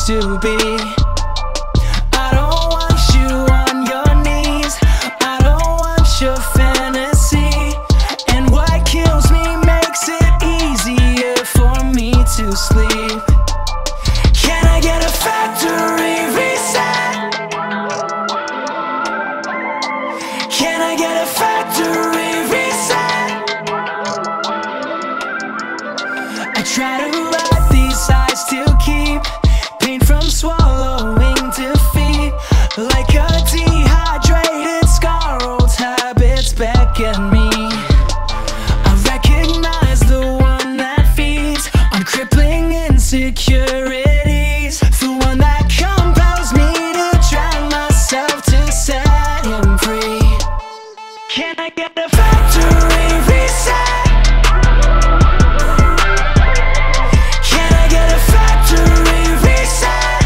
used to be. I don't want you on your knees, I don't want your fantasy. And what kills me makes it easier for me to sleep. Can I get a factory reset? Can I get a factory reset? I try to ride these highs to keep pain from swallowing defeat. Like a dehydrated scar, old habits beckon me. I recognize the one that feeds on crippling insecurities, the one that compels me to drown myself to set him free. Can I get a factory reset? Can I get a factory reset?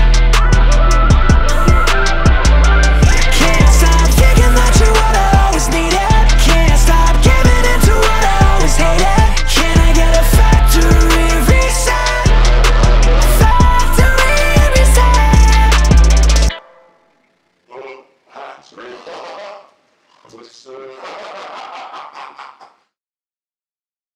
Can't stop thinking that you're what I always needed. Can't stop giving in to what I always hated. Can I get a factory reset? Factory reset.